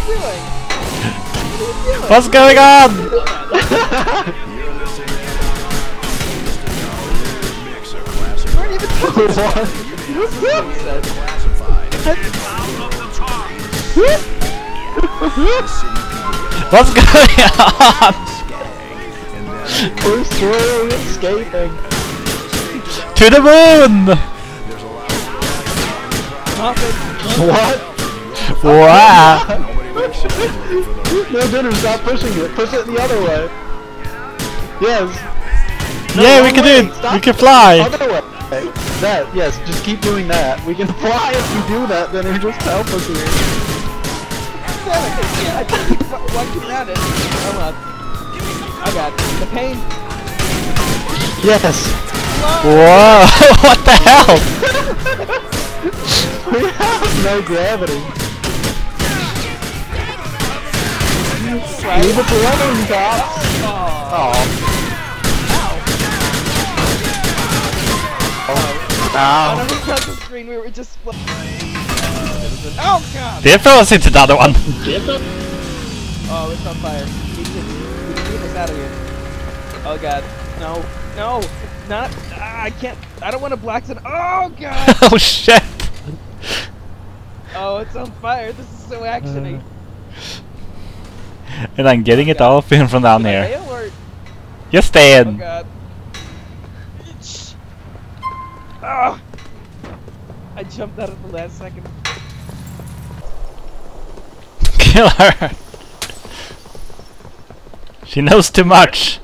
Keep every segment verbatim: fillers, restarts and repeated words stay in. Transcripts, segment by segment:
doing? What are you doing? What's going on? We're even talking about What's going on? We're slowly escaping. To the moon! What? Wow! No, Dinner, stop pushing it. Push it the other way. Yes. No, Yeah, we wrong can way. do it. Stop. We can fly. Other way. That, yes, just keep doing that. We can fly if you do that, then it just help us here. Damn it, I can't keep walking around it. Oh well. Oh god, the pain. Yes. Whoa! What the hell? We have no gravity. Right? Leave it to running, cops. Oh. Oh. Ow. Ow. On every touch the screen, we were just. Oh god! Did it throw us into the other one? Oh, it's on fire. We need to get this out of here. Oh god. No. No! Not. Ah, I can't. I don't want to black sun. Oh god! Oh shit! Oh, it's on fire. This is so actiony. And I'm getting Oh, it God. all in from down Did I here. fail or- Just stay Oh in. god. Ah! I jumped out at the last second. Kill her. She knows too much.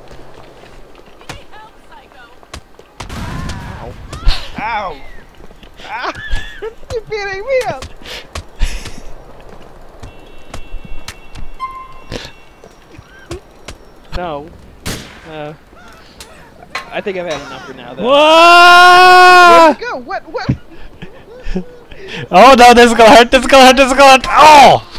Ow! Ah! You're beating me up! No. Uh, I think I've had enough for now, though. Whoa! Where'd it go? What? What? Oh no, this is gonna hurt, this is gonna hurt, this is gonna hurt! Oh!